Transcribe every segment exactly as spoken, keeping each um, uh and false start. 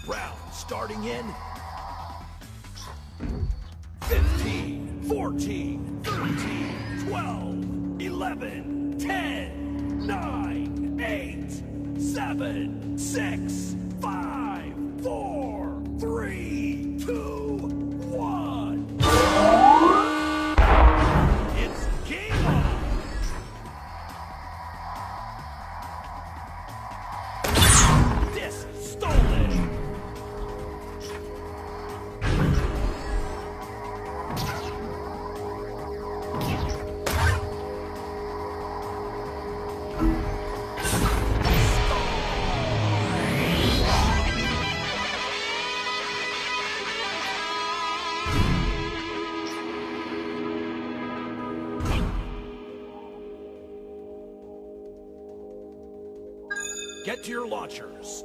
Round starting in fifteen, fourteen, thirteen, twelve, eleven, ten, nine, eight, seven, six, five, four, three, two, one. It's game on! Disc stolen! Get to your launchers.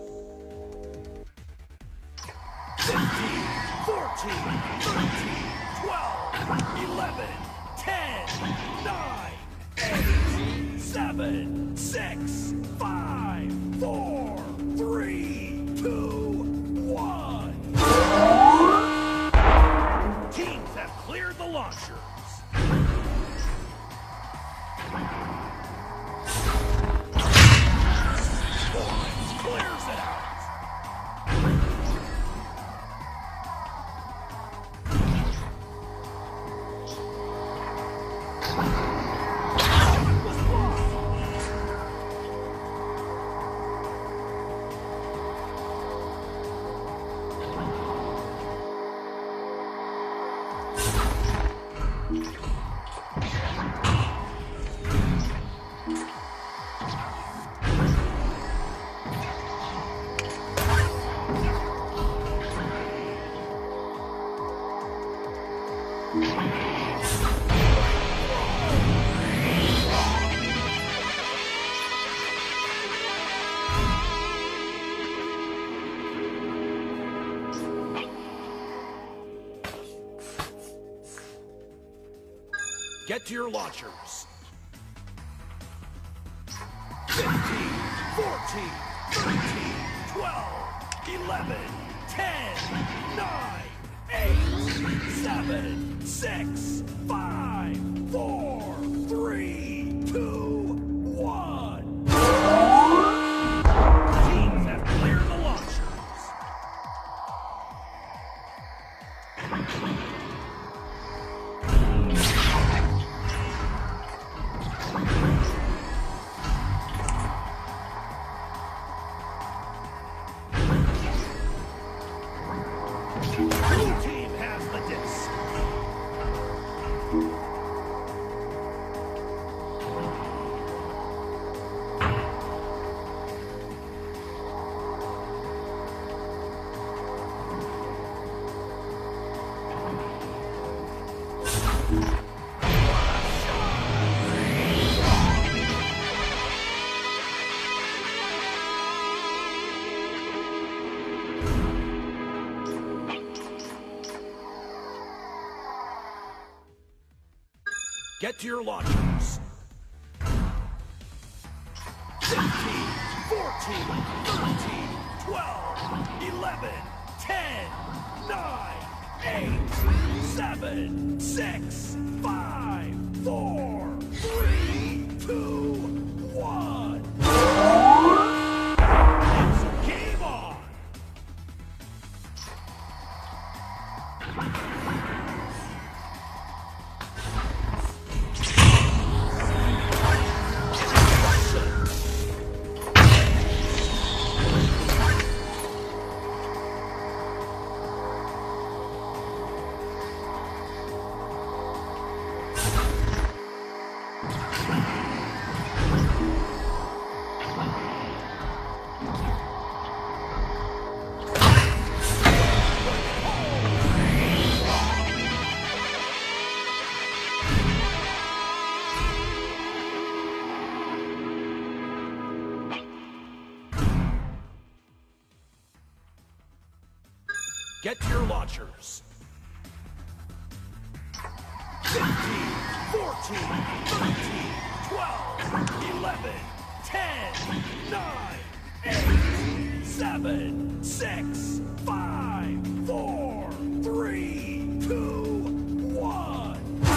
fifteen, fourteen, thirteen, twelve, eleven, ten, nine, eight, seven, six, five, four, three, two, one. Teams have cleared the launchers. Clears it out. Was blocked. Get to your launchers. fifteen, fourteen, thirteen, twelve, eleven, ten, nine, eight, seven, six, five, four, three, two, one. Teams have cleared the launchers. Blue team has the disc. Get to your launchers. fifteen, fourteen, thirteen, twelve, eleven, ten, nine, eight, seven, six, five, four, three, two, one. It's game on! Get to your launchers. fifteen, fourteen, thirteen, twelve, eleven, ten, nine, eight, seven, six, five, four, three, two, one.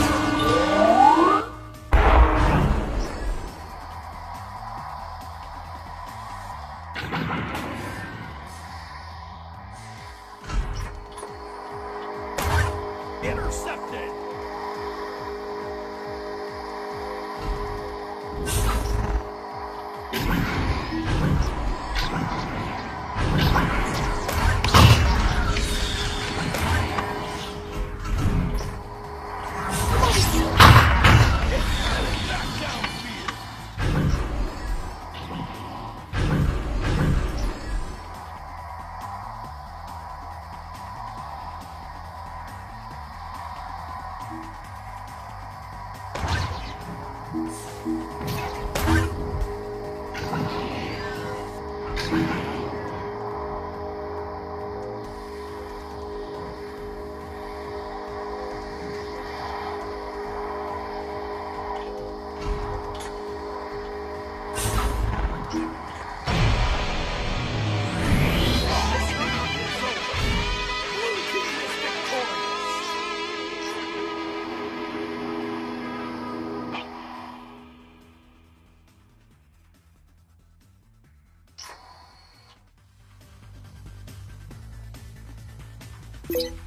Intercepted. You